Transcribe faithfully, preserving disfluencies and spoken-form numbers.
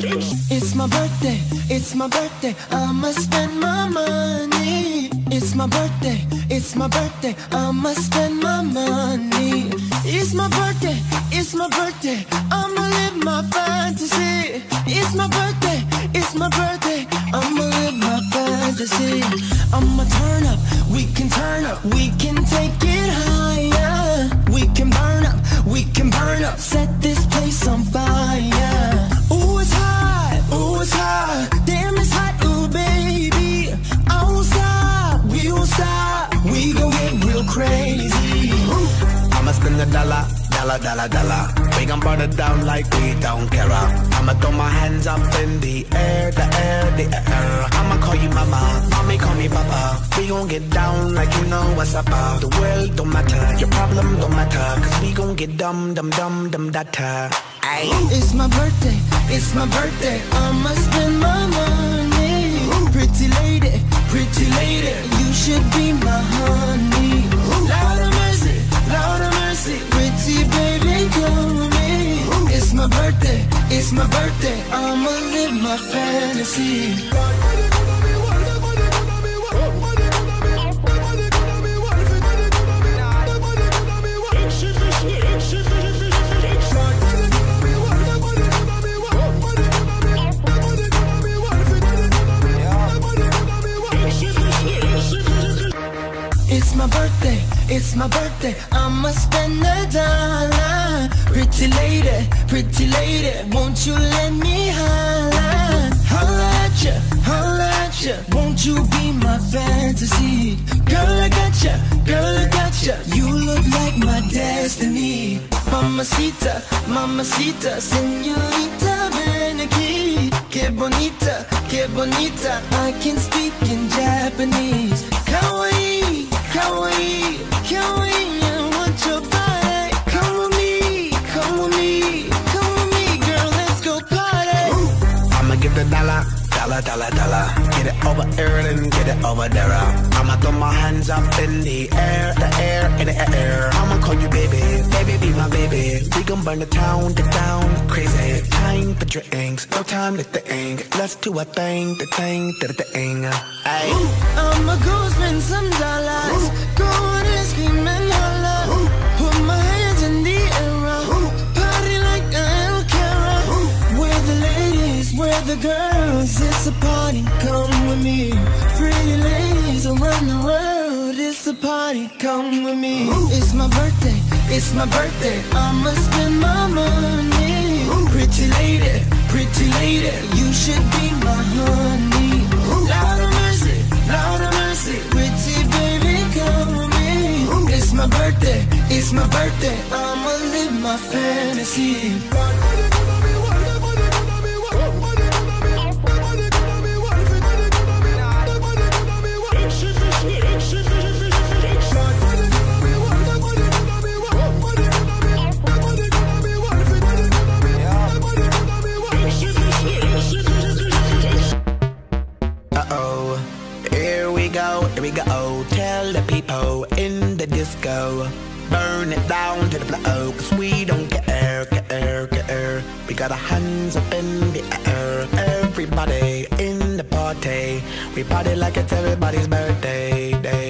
It's my birthday, it's my birthday, I'ma spend my money. It's my birthday, it's my birthday, I'ma spend my money. It's my birthday, it's my birthday, I'ma live my fantasy. It's my birthday, it's my birthday, I'ma live my fantasy. I'ma turn up, we can turn up, we can take it higher. We can burn up, we can burn up, set this place on fire. Ooh, it's hot, ooh, it's hot, damn, it's hot, ooh, baby. I won't stop, we won't stop, we gon' get real crazy. I'ma spend a dollar, dollar, dollar, dollar. We gon' burn it down like we don't care. I'ma throw my hands up in the air, the air, the air. I'ma call you mama, mommy call me papa. We gon' get down like you know what's up. The world don't matter, your problem don't matter, cause we gon' get dumb, dumb, dumb, dumb, data. Ay. It's my birthday, it's my birthday, I'ma spend my money. Pretty lady, pretty lady, you should be my honey. Lord of mercy, Lord of mercy, pretty baby, come with me. It's my birthday, it's my birthday, I'ma live my fantasy. It's my birthday, it's my birthday, I'ma spend a dollar. Pretty lady, pretty lady, won't you let me holla? Holla at ya, holla at ya, won't you be my fantasy? Girl, I got ya, girl, I got ya, you look like my destiny. Mamacita, mamacita, señorita, ven aquí. Que bonita, que bonita, I can speak in Japanese. Kawaii, kawaii, kawaii, I want your body. Come with me, come with me, come with me, girl, let's go party. I'ma give the dollar, dollar, dollar, dollar. Get it over here and get it over there. I'ma throw my hands up in the air, the air, in the air. I'ma call you baby, baby, be my baby. We gon' burn the town, the town, crazy. Time for drinks, no time to think. Let's do a thing, the thing, the thing. Ay. I'ma go spend some dollars, go on and scream and holla. Put my hands in the air, party like I don't care. Where the ladies, where the girls, it's a party, come with me. Pretty ladies around the world, it's a party, come with me. It's my birthday, it's my birthday, I'ma spend my money. Pretty lady, pretty lady, you should be my honey. Lord of mercy, Lord of mercy, pretty baby, come with me. It's my birthday, it's my birthday, I'ma live my fantasy. Uh-oh, here we go, here we go. Tell the people in the disco, burn it down to the floor, cause we don't care, care, care. We got our hands up in the air. Everybody in the party, we party like it's everybody's birthday day.